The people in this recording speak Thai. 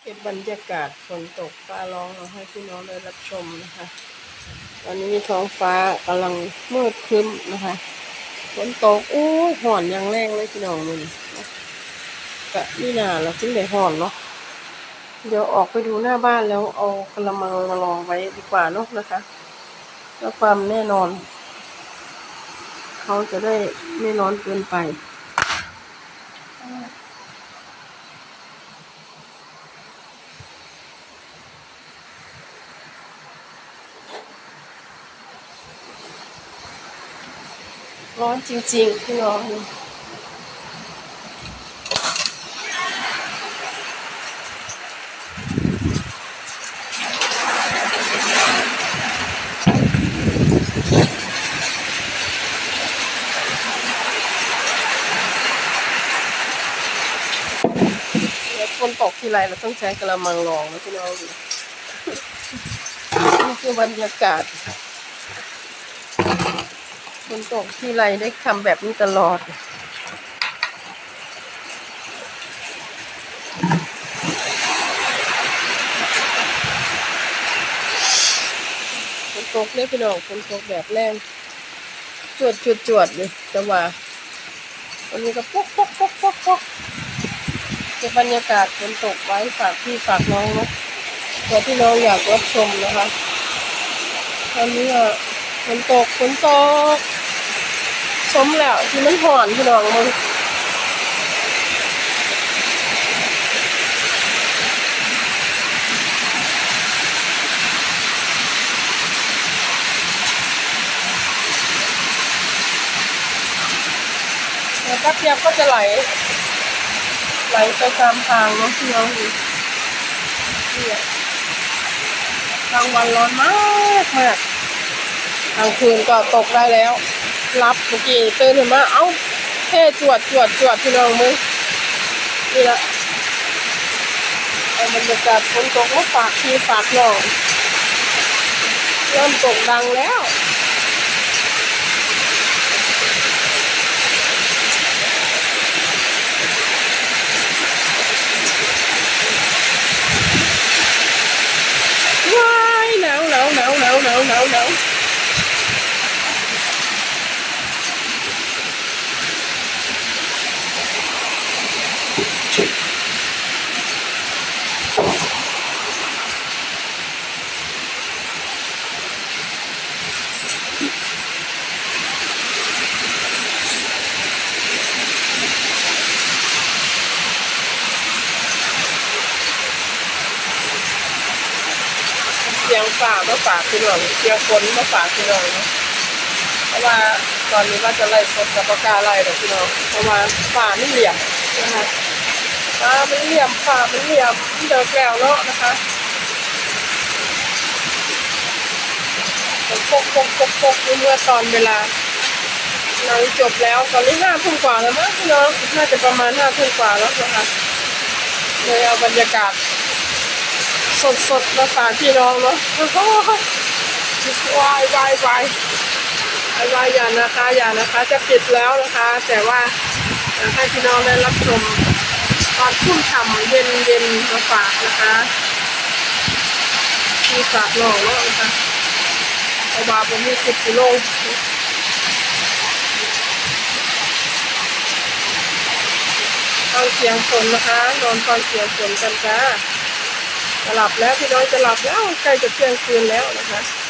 ก็บบรรยากาศฝนตกฟ้าร้องเอาให้พี่น้องได้รับชมนะคะตอนนี้ท้องฟ้ากำลังมืดครึ้มนะคะฝนตกอู้ห่อนอย่างแรงเลยพี่น้องมันกะนี่นาเราจึงได้ห่อนเนาะเดี๋ยวออกไปดูหน้าบ้านแล้วเอากระมังมาลองไว้ดีกว่าเนาะนะคะเพื่อความแน่นอนเขาจะได้ไม่ร้อนเกินไปร้อนจริงๆพี่น้องฝนตกทีไรเราต้องใช้กระมังรองนะพี่น้องนี่คือบรรยากาศฝนตกทีไรได้ทำแบบนี้ตลอดฝนตกเนี่ยพี่น้องฝนตกแบบแรงจวดเลยแต่ว่าวันนี้ก็ปุ๊กเก็บบรรยากาศฝนตกไว้ฝากพี่ฝากน้องเนาะเผื่อพี่น้องอยากรับชมนะคะตอนนี้ฝนตกชมแล้วที่มันห่อนพี่น้องมึงแป๊บเดียวก็จะไหลไปตามทางเนาะพี่น้องนี่กลางวันร้อนมากกลางคืนก็ตกได้แล้วรับเมื่อกี้ตื่นขึ้นมาเอ้าเท่จวดพี่น้องมึงนี่ละบรรยากาศฝนตกมาฝากพี่ฝากน้องเริ่มตกดังแล้วว้ายหนาวเสียงฝ่ามาฝากพี่น้องเสียงฝนมาฝากพี่น้องเนาะเพราะว่าตอนนี้ว่าจะไล่ฝนกับปากกาไล่แต่พี่น้องเพราะว่าฝ่าไม่เหลี่ยมนะคะฝ่ามันเหลี่ยมเดินแล้วเนาะนะคะปกเมื่อตอนเวลาหนังจบแล้วตอนนี้5 ทุ่มกว่าแล้วมั้งพี่น้องน่าจะประมาณ5 ทุ่มกว่าแล้วนะคะเลยเอาบรรยากาศสดมาฝากพี่น้องเนาะวายอย่านะคะจะปิดแล้วนะคะแต่ว่าให้พี่น้องได้รับชมตอนชุ่มฉ่ำเย็นมาฝากนะคะมีฝากน้องเนาะนะคะเอาบาผมมี10 กิโลฟังเสียงฝนนะคะนอนฟังเสียงฝนกันจ้าจะหลับแล้วพี่น้องจะหลับแล้วใกล้จะเที่ยงคืนแล้วนะคะ